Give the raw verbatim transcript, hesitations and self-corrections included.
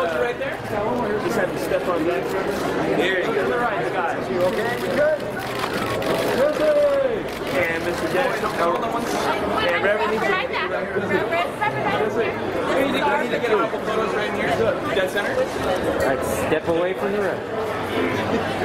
uh, right there. Just have to step on that first. There you go. To the right, guys. You okay? We good? And Mister Jackson. Oh, and Reverend needs to right there. We need to get a couple photos right here. Dead center. All right, step away from the road.